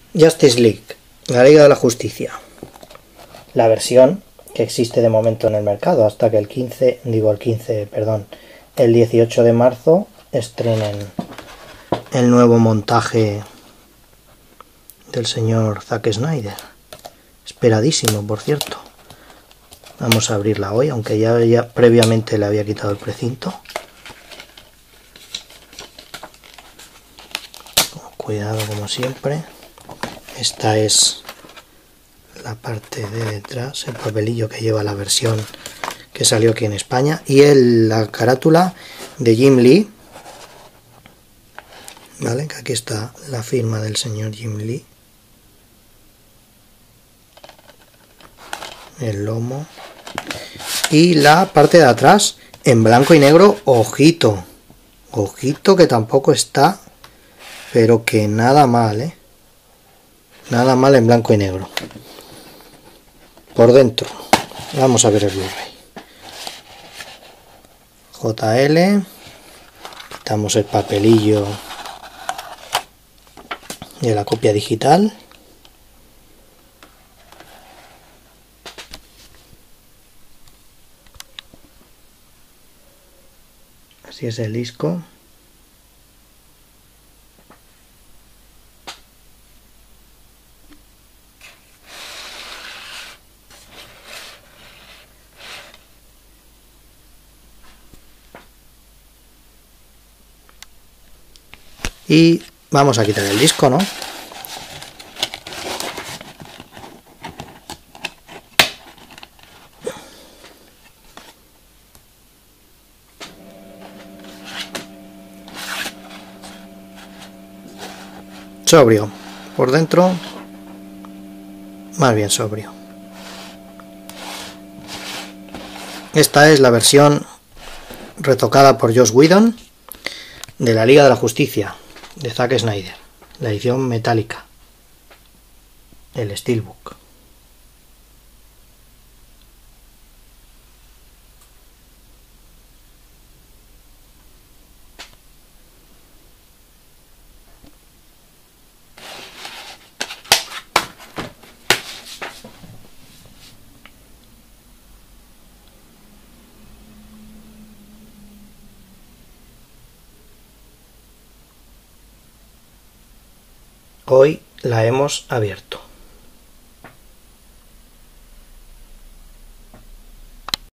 Justice League, la Liga de la Justicia. La versión que existe de momento en el mercado hasta que el 18 de marzo estrenen el nuevo montaje del señor Zack Snyder. Esperadísimo, por cierto. Vamos a abrirla hoy, aunque ya previamente le había quitado el precinto. Con cuidado, como siempre. Esta es la parte de detrás, el papelillo que lleva la versión que salió aquí en España, y la carátula de Jim Lee, ¿vale? Que aquí está la firma del señor Jim Lee, el lomo, y la parte de atrás en blanco y negro. Ojito, ojito, que tampoco está, pero que nada mal, nada mal en blanco y negro. Por dentro, vamos a ver el Blu-ray. JL, quitamos el papelillo de la copia digital. Así es el disco. Y vamos a quitar el disco, ¿no? Sobrio. Por dentro, más bien sobrio. Esta es la versión retocada por Joss Whedon de la Liga de la Justicia de Zack Snyder, la edición metálica, el Steelbook. Hoy la hemos abierto.